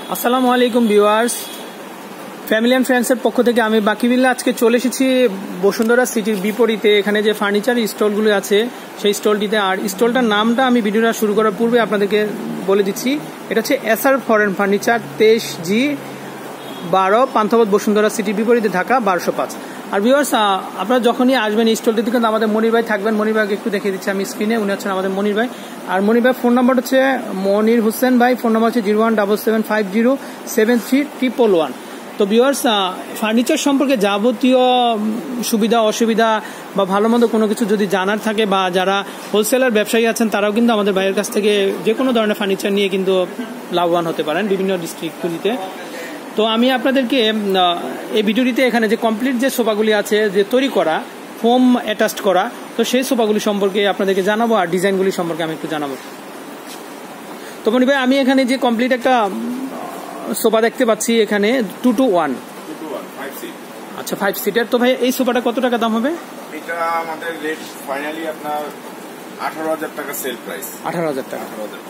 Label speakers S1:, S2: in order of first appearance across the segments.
S1: আসসালামু আলাইকুম viewers, family and ফ্রেন্ডসের পক্ষ থেকে আমি বাকিবিল্লা আজকে চলে এসেছি বসুন্ধরা সিটির বিপরীতে। এখানে যে ফার্নিচার স্টলগুলো আছে সেই স্টলটিতে, আর স্টলটার নামটা আমি ভিডিওটা শুরু করার পূর্বে আপনাদেরকে বলে দিচ্ছি। এটা হচ্ছে SR foreign furniture, 23G12 Panthapath, Bashundhara সিটির বিপরীতে, ঢাকা 1205। আর ভিউয়ার্স, আপনারা যখনই আসবেন এই স্টলটিতে কিন্তু আমাদের মনির ভাই থাকবেন। মনির ভাইকে একটু দেখিয়ে দিচ্ছি আমি স্ক্রিনে, উনি হচ্ছেন আমাদের মনির ভাই। আর মনির ভাই ফোন নাম্বার হচ্ছে মনির হোসেন ভাই, ফোন নাম্বার হচ্ছে 0177507311। তো ভিউয়ার্স, ফার্নিচার সম্পর্কে যাবতীয় সুবিধা অসুবিধা বা ভালো মন্দ কোনো কিছু যদি জানার থাকে, বা যারা হোলসেলার ব্যবসায়ী আছেন তারাও কিন্তু আমাদের ভাইয়ের কাছ থেকে যে কোনো ধরনের ফার্নিচার নিয়ে কিন্তু লাভবান হতে পারেন বিভিন্ন ডিস্ট্রিক্টগুলিতে। তো আমি আপনাদেরকে এই ভিডিওটিতে এখানে যে কমপ্লিট যে সোফাগুলি আছে, যে তৈরি করা ফোম অ্যাটাচড করা, তো সেই সোফাগুলি সম্পর্কে আপনাদেরকে জানাবো, আর ডিজাইনগুলি সম্পর্কে আমি একটু জানাবো। তো মনি ভাই, আমি এখানে যে কমপ্লিট একটা সোফা দেখতে পাচ্ছি এখানে 2-to-1, আচ্ছা 5 সিটার। তো ভাই এই সোফাটা কত টাকা দাম হবে?
S2: এটা আমাদের রেট ফাইনালি আপনার 18,000 টাকা সেল প্রাইস।
S1: 18,000 টাকা।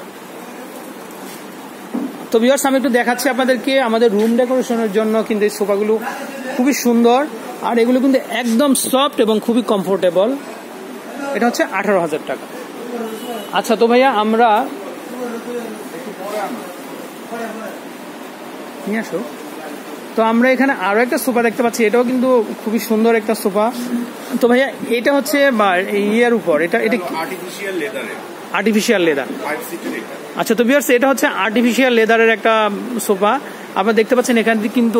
S1: তো ভিউয়ার্স, আমি একটু দেখাচ্ছি আপনাদেরকে আমাদের রুম ডেকোরেশনের জন্য কিন্তু এই সোফাগুলো খুবই সুন্দর, আর এগুলো কিন্তু একদম সফট এবং খুবই কমফোর্টেবল। এটা হচ্ছে 18,000 টাকা। আচ্ছা, তো ভাইয়া আমরা নিয়ে আসো। তো আমরা এখানে আরো একটা সোফা দেখতে পাচ্ছি, এটাও কিন্তু খুবই সুন্দর একটা সোফা। তো ভাইয়া এটা হচ্ছে ইয়ার উপর, এটা আর্টিফিশিয়াল লেদার। আচ্ছা, তো ভিউয়ার্স, এটা হচ্ছে আর্টিফিশিয়াল লেদারের একটা সোফা। আপনারা দেখতে পাচ্ছেন এখান থেকে কিন্তু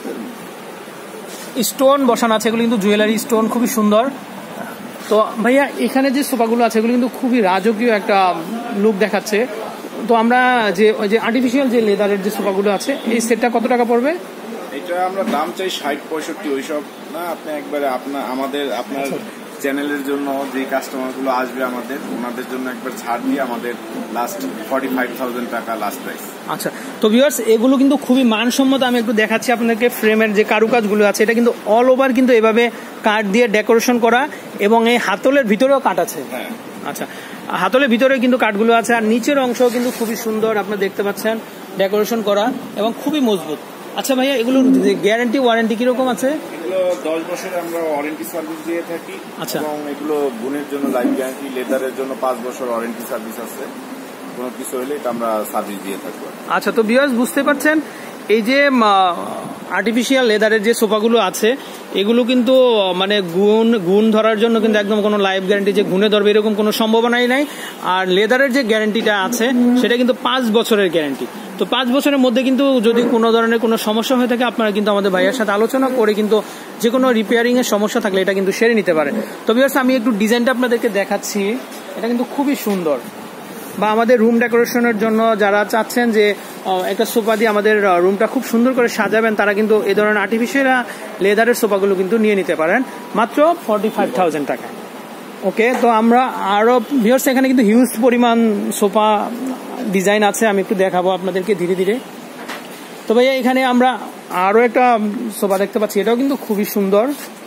S1: স্টোন বসানো আছে, এগুলো কিন্তু জুয়েলারি স্টোন, খুবই সুন্দর। তো ভাইয়া এখানে যে সোফাগুলো আছে এগুলো কিন্তু খুবই রাজকীয় একটা লুক দেখাচ্ছে। তো আমরা যে আর্টিফিশিয়াল যে লেদারের যে সোফাগুলো আছে এই সেটটা কত টাকা পড়বে?
S2: এটা আমরা দাম চাই 60-65, ওইসব না, আপনি একবারে আপনার চ্যানেলের জন্য যে কাস্টমার গুলো আসবে আমাদের, ওনাদের জন্য একবার ছাড় দিয়ে আমাদের লাস্ট 45,000 টাকা লাস্ট প্রাইস।
S1: আচ্ছা, তো ভিউয়ার্স, এগুলো কিন্তু খুবই মানসম্মত। আমি একটু দেখাচ্ছি আপনাদেরকে ফ্রেমের যে কারুকাজগুলো আছে, এটা কিন্তু অল ওভার কিন্তু এভাবে কাঠ দিয়ে ডেকোরেশন করা, এবং এই হাতলের ভিতরেও কাঠ আছে। আচ্ছা, হাতলের ভিতরে কিন্তু কাঠগুলো আছে, আর নিচের অংশও কিন্তু খুবই সুন্দর আপনারা দেখতে পাচ্ছেন ডেকোরেশন করা, এবং খুবই মজবুত। আচ্ছা ভাইয়া, এগুলোর গ্যারান্টি ওয়ারেন্টি কিরকম আছে?
S2: এগুলো 10 বছর আমরা ওয়ারেন্টি সার্ভিস দিয়ে থাকি।
S1: আচ্ছা,
S2: এবং এগুলো গুণের জন্য লাইফ গ্যারান্টি, লেদারের জন্য 5 বছর ওয়ারেন্টি সার্ভিস আছে। কোনো কিছু হলে এটা আমরা সার্ভিস দিয়ে থাকবো।
S1: আচ্ছা, তো ভিউয়ার্স বুঝতে পারছেন এই যে আর্টিফিশিয়াল লেদারের যে সোফাগুলো আছে এগুলো কিন্তু মানে গুণ ধরার জন্য কিন্তু একদম কোনো লাইফ গ্যারান্টি যে গুণে ধরবে এরকম কোনো সম্ভাবনাই নাই। আর লেদারের যে গ্যারান্টিটা আছে সেটা কিন্তু 5 বছরের গ্যারান্টি। তো 5 বছরের মধ্যে কিন্তু যদি কোনো ধরনের কোনো সমস্যা হয়ে থাকে, আপনারা কিন্তু আমাদের ভাইয়ের সাথে আলোচনা করে কিন্তু যে কোনো রিপেয়ারিং এর সমস্যা থাকলে এটা কিন্তু সেরে নিতে পারে। তো ভিউয়ার্স, আমি একটু ডিজাইনটা আপনাদেরকে দেখাচ্ছি, এটা কিন্তু খুবই সুন্দর। বা আমাদের রুম ডেকোরেশনের জন্য যারা চাচ্ছেন যে একটা সোফা দিয়ে আমাদের রুমটা খুব সুন্দর করে সাজাবেন, তারা কিন্তু এই ধরনের আর্টিফিশিয়াল লেদারের সোফাগুলো কিন্তু নিয়ে নিতে পারেন মাত্র 45,000 টাকা। ওকে, তো আমরা আরো ভিউয়ার্স এখানে কিন্তু হিউজ পরিমাণ সোফা ডিজাইন আছে, আমি একটু দেখাবো আপনাদেরকে ধীরে ধীরে। তো ভাইয়া এখানে আমরা আরো একটা সোফা দেখতে পাচ্ছি, এটাও কিন্তু খুবই সুন্দর।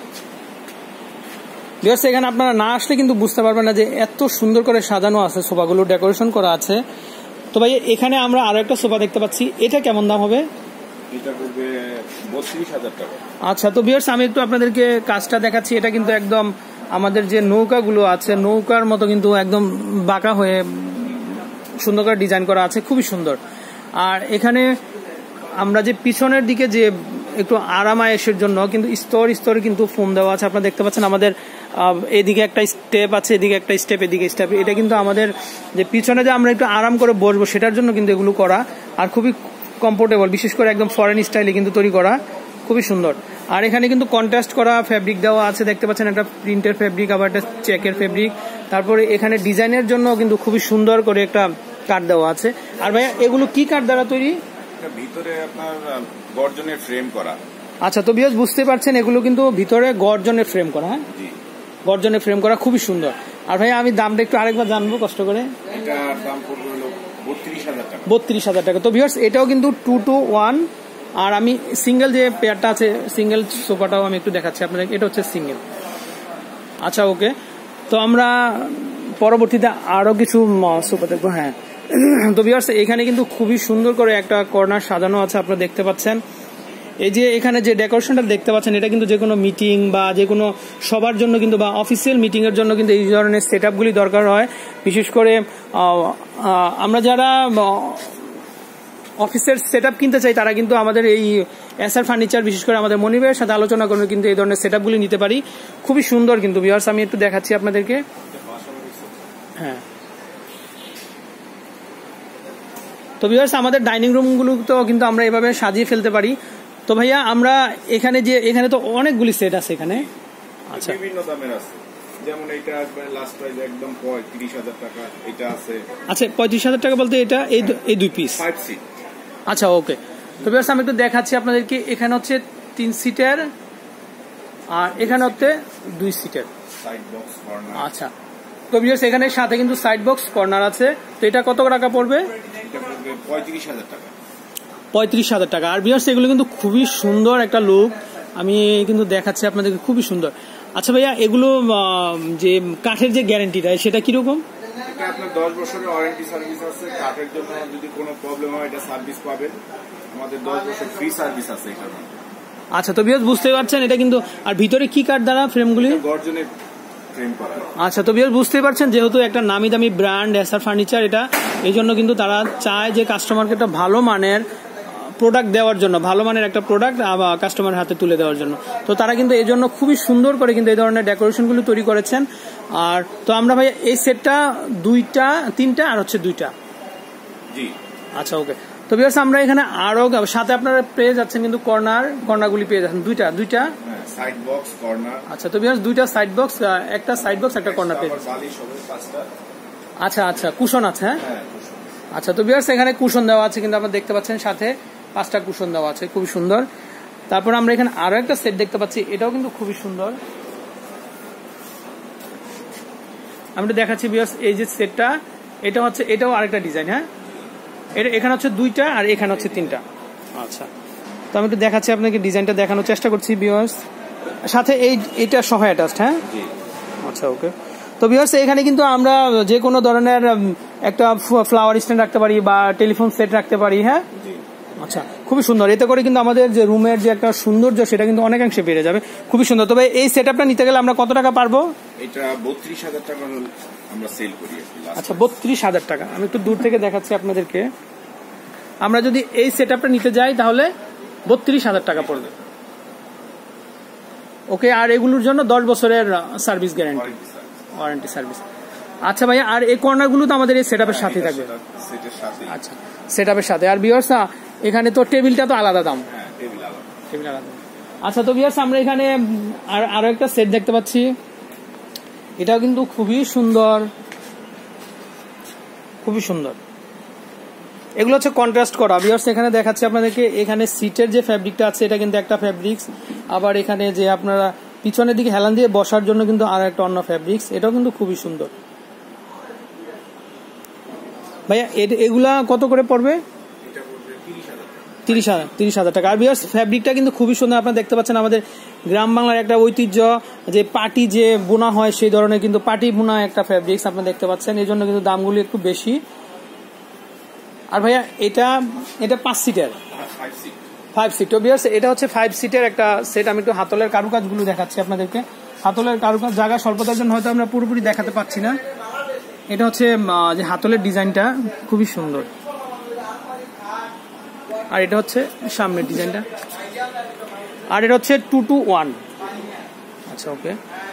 S1: ভিউয়ার্স, এখানে আপনারা না আসলে কিন্তু বুঝতে পারবেন না যে এত সুন্দর করে সাজানো আছে, সোফাগুলো ডেকোরেশন করা আছে। তো ভাই এখানে আমরা আরো একটা সোফা দেখতে পাচ্ছি, এটা কেমন দাম হবে?
S2: এটা পড়বে 32,000 টাকা।
S1: আচ্ছা, তো ভিউয়ার্স আমি একটু আপনাদেরকে কাজটা দেখাচ্ছি। এটা কিন্তু একদম আমাদের যে নৌকাগুলো আছে নৌকার মতো কিন্তু একদম বাঁকা হয়ে সুন্দর করে ডিজাইন করা আছে, খুবই সুন্দর। আর এখানে আমরা যে পিছনের দিকে যে একটু আরামায়েশের জন্য কিন্তু স্তরে কিন্তু ফোম দেওয়া আছে, আপনারা দেখতে পাচ্ছেন। আমাদের এদিকে একটা স্টেপ আছে, এদিকে একটা স্টেপ, এদিকে স্টেপ। এটা কিন্তু আমাদের যে পিছনে যে আমরা একটু আরাম করে বসবো সেটার জন্য কিন্তু এগুলো করা, আর খুবই কমফোর্টেবল, বিশেষ করে একদম ফরেন স্টাইলে কিন্তু তৈরি করা, খুবই সুন্দর। আর এখানে কিন্তু কন্ট্রাস্ট করা ফ্যাব্রিক দেওয়া আছে, দেখতে পাচ্ছেন একটা প্রিন্টের ফ্যাব্রিক, আবার একটা চেকের ফ্যাব্রিক। তারপরে এখানে ডিজাইনের জন্য কিন্তু খুবই সুন্দর করে একটা কাঠ দেওয়া আছে। আর ভাইয়া এগুলো কি কাঠ দ্বারা তৈরি?
S2: ভিতরে আপনার গর্জনের ফ্রেম করা।
S1: আচ্ছা, তো ভিউয়ার্স বুঝতে পারছেন এগুলো কিন্তু ভিতরে গর্জনের ফ্রেম করা। হ্যাঁ, গর্জনের ফ্রেম করা, খুবই সুন্দর। আর ভাই আমি দামটা একটু আরেকবার জানবো কষ্ট করে।
S2: এটার দাম পড়বে 32,000 টাকা।
S1: 32,000 টাকা। তো ভিউয়ার্স এটাও কিন্তু 2-to-1, আর আমি সিঙ্গেল যে পেয়ারটা আছে সিঙ্গেল সোফাটাও আমি একটু দেখাচ্ছি আপনাদের, এটা হচ্ছে সিঙ্গেল। আচ্ছা, ওকে, তো আমরা পরবর্তীতে আরো কিছু সোফা দেখবো। হ্যাঁ, তো ভিউয়ার্স এখানে কিন্তু খুবই সুন্দর করে একটা কর্নার সাজানো আছে, আপনারা দেখতে পাচ্ছেন। এই যে এখানে যে ডেকোরেশনটা দেখতে পাচ্ছেন, এটা কিন্তু যে কোনো মিটিং বা যে কোনো সবার জন্য কিন্তু বা অফিসিয়াল মিটিং এর জন্য কিন্তু এই ধরনের সেটআপগুলি দরকার হয়। বিশেষ করে আমরা যারা অফিসের সেটআপ কিনতে চাই তারা কিন্তু আমাদের এই এসআর ফার্নিচার, বিশেষ করে আমাদের মনিবের সাথে আলোচনা করে কিন্তু এই ধরনের সেটআপগুলি নিতে পারি। খুবই সুন্দর কিন্তু ভিউয়ার্স, আমি একটু দেখাচ্ছি আপনাদেরকে। হ্যাঁ, তো ভিউয়ার্স আমাদের ডাইনিং রুমগুলো তো কিন্তু আমরা এভাবে সাজিয়ে ফেলতে পারি। তো ভাইয়া আমরা এখানে তো অনেকগুলি সেট আছে এখানে। আচ্ছা,
S2: বিভিন্ন দামের আছে, যেমন এটা একবার লাস্ট প্রাইস একদম ৩৫,০০০ টাকা, এটা আছে।
S1: আচ্ছা, ৩৫,০০০ টাকা বলতে এটা এই 2 পিস
S2: 5 সিট।
S1: আচ্ছা, ওকে। তো ভিউয়ার্স আমি একটু দেখাচ্ছি আপনাদেরকে। এখানে হচ্ছে 3 সিটের আর এখানে হচ্ছে 2 সিটের
S2: সাইড বক্স কর্নার।
S1: আচ্ছা, তো ভিউয়ার্স এখানে সাথে কিন্তু সাইড বক্স কর্নার আছে। তো এটা কত টাকা পড়বে?
S2: এটা পড়বে ৩৫,০০০ টাকা।
S1: ৩৫,০০০ টাকা। আর ভিউয়ার্স এগুলো কিন্তু খুবই সুন্দর একটা লুক, আমি কিন্তু দেখাচ্ছি আপনাদেরকে, খুবই সুন্দর। আচ্ছা ভাইয়া, এগুলো যে কাঠের যে গ্যারান্টিটা সেটা কিরকম?
S2: এটা আপনার 10 বছরের ওয়ারেন্টি সার্ভিস আছে। কাঠের জন্য যদি কোনো প্রবলেম হয় এটা সার্ভিস পাবেন, আমাদের 10 বছর ফ্রি সার্ভিস আছে এটার মধ্যে।
S1: আচ্ছা, তো ভিউয়ার্স বুঝতে পারছেন এটা কিন্তু। আর ভিতরে কি কাঠ দ্বারা ফ্রেমগুলি?
S2: গর্জনের ফ্রেম করা।
S1: আচ্ছা, তো ভিউয়ার্স বুঝতে পারছেন, যেহেতু একটা নামি দামি ব্র্যান্ড এসআর ফার্নিচার এটা, এই জন্য কিন্তু তারা চায় যে কাস্টমারকে একটা ভালো মানের প্রোডাক্ট দেওয়ার জন্য, ভালো মানের একটা প্রোডাক্ট কাস্টমার হাতে তুলে দেওয়ার জন্য। তো তারা কিন্তু এই জন্য খুবই সুন্দর করে কিন্তু এই ধরনের ডেকোরেশনগুলো তৈরি করেছেন। আর তো আমরা ভাই এই সেটটা 2টা 3টা আর হচ্ছে 2টা।
S2: জি,
S1: আচ্ছা, ওকে। তো ভিউয়ার্স আমরা এখানে আরো সাথে আপনারা পেয়ে যাচ্ছেন কিন্তু কর্নারগুলি পেয়ে যাচ্ছেন দুইটা
S2: সাইড বক্স কর্নার।
S1: আচ্ছা, তো ভিউয়ার্স 2টা সাইড বক্স, একটা সাইড বক্স একটা কর্নার পেয়ে যাচ্ছেন। আচ্ছা, কুশন আছে। হ্যাঁ, আচ্ছা, তো ভিউয়ার্স এখানে কুশন দেওয়া আছে কিন্তু আপনারা দেখতে পাচ্ছেন, সাথে 5টা কুশন দেওয়া আছে, খুবই সুন্দর। তারপর আমরা এখানে আরো একটা সেট দেখতে পাচ্ছি, এটাও কিন্তু খুবই সুন্দর। আমি দেখাচ্ছি ভিউয়ার্স, এই যে সেটটা, এটাও আরেকটা ডিজাইন। হ্যাঁ, এখানে হচ্ছে 2টা আর এখানে হচ্ছে 3টা। আচ্ছা, তো আমি একটু দেখাচ্ছি আপনাকে, ডিজাইনটা দেখানোর চেষ্টা করছি ভিউয়ার্স, সাথে এইটা সহ অ্যাটাচড। হ্যাঁ, আচ্ছা, ওকে। তো ভিউয়ার্স এখানে কিন্তু আমরা যে কোনো ধরনের একটা ফ্লাওয়ার স্ট্যান্ড রাখতে পারি বা টেলিফোন সেট রাখতে পারি। হ্যাঁ, আচ্ছা, খুবই সুন্দর। এতে করে কিন্তু আমাদের যে রুমের যে একটা সৌন্দর্য সেটা কিন্তু অনেকাংশে বেড়ে যাবে, খুবই সুন্দর। তবে এই সেটআপটা নিতে গেলে আমরা কত টাকা পারবো?
S2: এটা ৩২,০০০ টাকা আমরা সেল করি।
S1: আচ্ছা, ৩২,০০০ টাকা। আমি একটু দূর থেকে দেখাচ্ছি আপনাদেরকে। আমরা যদি এই সেটআপটা নিতে যাই তাহলে ৩২,০০০ টাকা পড়বে। ওকে, আর এগুলোর জন্য 10 বছরের সার্ভিস গ্যারান্টি, ওয়ারেন্টি সার্ভিস। আচ্ছা ভাইয়া, আর এই কর্নারগুলো তো আমাদের এই সেটআপের সাথেই থাকবে? আচ্ছা, সেটআপের সাথে। আর ভিউয়ার্স এখানে তো টেবিলটা তো আলাদা দাম? হ্যাঁ, টেবিল আলাদা। আচ্ছা, তো ভিউয়ার্স আমরা এখানে আরো একটা সেট দেখতে পাচ্ছি, এটাও কিন্তু খুবই সুন্দর, খুবই সুন্দর। এগুলো হচ্ছে কন্ট্রাস্ট করা। ভিউয়ার্স এখানে দেখাচ্ছি আপনাদেরকে, এখানে সিটের যে ফ্যাব্রিকটা আছে এটা কিন্তু একটা ফ্যাব্রিক্স, আবার এখানে যে আপনারা পিছনের দিকে হেলান দিয়ে বসার জন্য কিন্তু আর একটা অন্য ফ্যাব্রিক্স, এটাও কিন্তু খুবই সুন্দর। ভাইয়া এগুলা কত করে পড়বে? 30,000 টাকা। আর ভিউয়ার্স ফ্যাব্রিকটা কিন্তু খুবই সুন্দর, আপনারা দেখতে পাচ্ছেন আমাদের গ্রাম বাংলার একটা ঐতিহ্য যে পাটি যে বোনা হয় সেই ধরনের কিন্তু পাটি বোনা একটা ফ্যাব্রিক্স আপনারা দেখতে পাচ্ছেন, এই জন্য কিন্তু দামগুলি একটু বেশি। আর ভাইয়া এটা 5 সিটের, 5 সিট। তো ভিউয়ার্স এটা হচ্ছে 5 সিটের একটা সেট। আমি একটু হাতলের কারুকাজগুলো দেখাচ্ছি আপনাদেরকে। হাতলের কারুকাজ জায়গা স্বল্পতার জন্য হয়তো আমরা পুরোপুরি দেখাতে পাচ্ছি না। এটা হচ্ছে যে হাতলের ডিজাইনটা খুবই সুন্দর, আর এটা হচ্ছে সামনের ডিজাইনটা, আর এটা হচ্ছে 2-to-1। আচ্ছা, ওকে।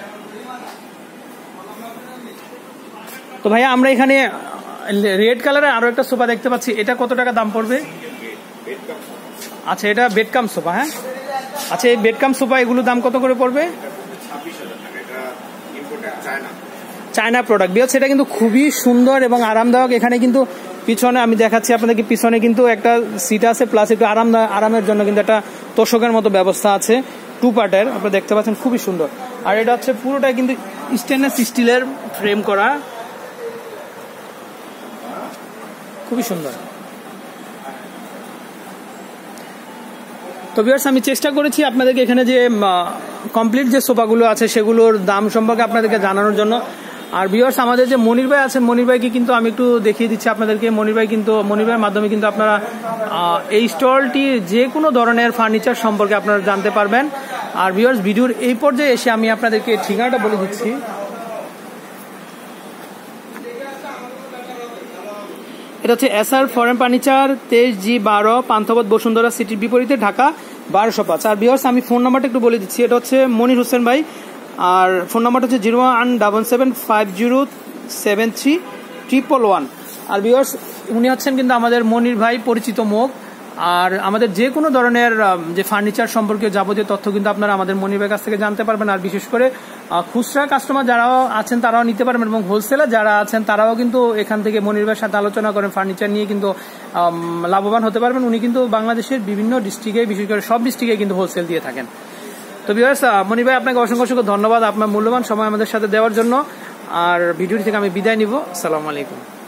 S1: তো ভাইয়া আমরা এখানে রেড কালারের আরো একটা সোফা দেখতে পাচ্ছি, এটা কত টাকা দাম পড়বে? আচ্ছা, এটা বেডকাম সোফা। হ্যাঁ, আচ্ছা, এই বেডকাম সোফা এগুলোর দাম কত করে পড়বে? China product. বিকজ সেটা কিন্তু খুবই সুন্দর এবং আরামদায়ক। এখানে কিন্তু পিছনে আমি দেখাচ্ছি আপনাদেরকে, পিছনে কিন্তু একটা সিট আছে, প্লাস একটু আরামের জন্য কিন্তু একটা তোষকের মতো ব্যবস্থা আছে, 2 পার্টের, আপনারা দেখতে পাচ্ছেন, খুবই সুন্দর। আর এটা হচ্ছে পুরোটাই কিন্তু স্টেনলেস স্টিলের ফ্রেম করা, খুবই সুন্দর। তো ভিউয়ার্স আমি চেষ্টা করেছি আপনাদেরকে এখানে যে কমপ্লিট যে সোফাগুলো আছে সেগুলোর দাম সম্পর্কে আপনাদেরকে জানানোর জন্য। আর ভিউয়ার্স আমাদের যে মনির ভাই আছেন, মনির ভাইকে কিন্তু আমি একটু দেখিয়ে দিচ্ছি আপনাদেরকে। মনির ভাইয়ের মাধ্যমে কিন্তু আপনারা এই স্টলটি যে কোনো ধরনের ফার্নিচার সম্পর্কে আপনারা জানতে পারবেন। আর ভিউয়ার্স ভিডিওর এই পর্যায়ে এসে আমি আপনাদেরকে ঠিকানাটা বলে দিচ্ছি। এটা হচ্ছে SR foreign furniture, 23G12 Panthapath Bashundhara সিটির বিপরীতে, ঢাকা 1205। আর ভিউয়ার্স আমি ফোন নাম্বারটা একটু বলে দিচ্ছি। এটা হচ্ছে মনির হোসেন ভাই, আর ফোন নাম্বারটা হচ্ছে 01775073111। আর ভিউয়ার্স উনি হচ্ছেন কিন্তু আমাদের মনির ভাই পরিচিত মুখ। আর আমাদের যে কোনো ধরনের যে ফার্নিচার সম্পর্কে যাবতীয় তথ্য কিন্তু আপনারা আমাদের মনির ভাইয়ের কাছ থেকে জানতে পারবেন। আর বিশেষ করে খুচরা কাস্টমার যারাও আছেন তারাও নিতে পারবেন, এবং হোলসেলার যারা আছেন তারাও কিন্তু এখান থেকে মনির ভাইয়ের সাথে আলোচনা করেন ফার্নিচার নিয়ে কিন্তু লাভবান হতে পারবেন। উনি কিন্তু বাংলাদেশের বিভিন্ন ডিস্ট্রিক্টে, বিশেষ করে সব ডিস্ট্রিক্টে কিন্তু হোলসেল দিয়ে থাকেন। তো ভিউয়ার্স মনির ভাই আপনাকে অসংখ্য অসংখ্য ধন্যবাদ আপনার মূল্যবান সময় আমাদের সাথে দেওয়ার জন্য। আর ভিডিওটি থেকে আমি বিদায় নিব। আসসালামু আলাইকুম।